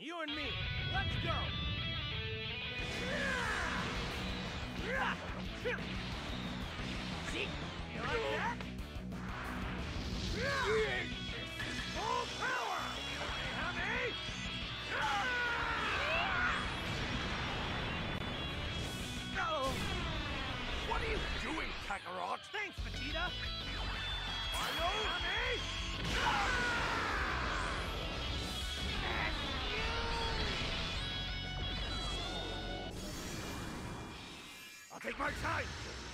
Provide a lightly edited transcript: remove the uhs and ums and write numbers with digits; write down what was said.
You and me, let's go! See? You like that? Full power! Kamehameha! What are you doing, Kakarot? Thanks, Vegeta! I'll take my time!